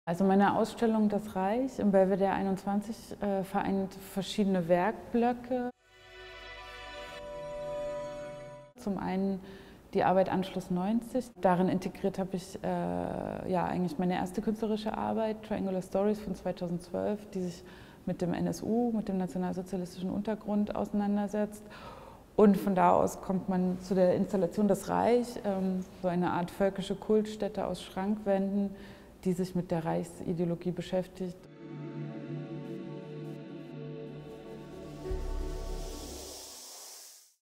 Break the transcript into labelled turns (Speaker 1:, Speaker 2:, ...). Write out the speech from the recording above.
Speaker 1: Also meine Ausstellung Das Reich im Belvedere 21 vereint verschiedene Werkblöcke. Zum einen die Arbeit Anschluss 90. Darin integriert habe ich eigentlich meine erste künstlerische Arbeit, Triangular Stories von 2012, die sich mit dem NSU, mit dem nationalsozialistischen Untergrund auseinandersetzt. Und von da aus kommt man zu der Installation Das Reich, so eine Art völkische Kultstätte aus Schrankwänden, die sich mit der Reichsideologie beschäftigt.